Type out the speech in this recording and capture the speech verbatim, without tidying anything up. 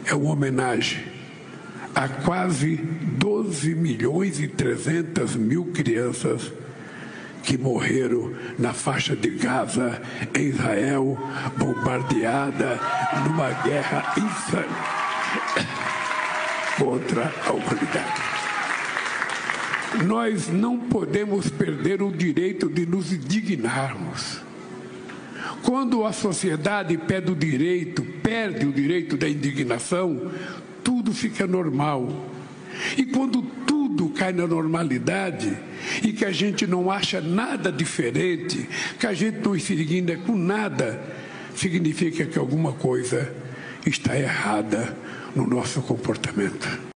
é uma homenagem a quase doze milhões e trezentas mil crianças que morreram na faixa de Gaza, em Israel, bombardeada numa guerra insana contra a humanidade. Nós não podemos perder o direito de nos indignarmos. Quando a sociedade perde o direito, perde o direito da indignação, tudo fica normal. E quando tudo cai na normalidade e que a gente não acha nada diferente, que a gente não se indigna com nada, significa que alguma coisa está errada no nosso comportamento.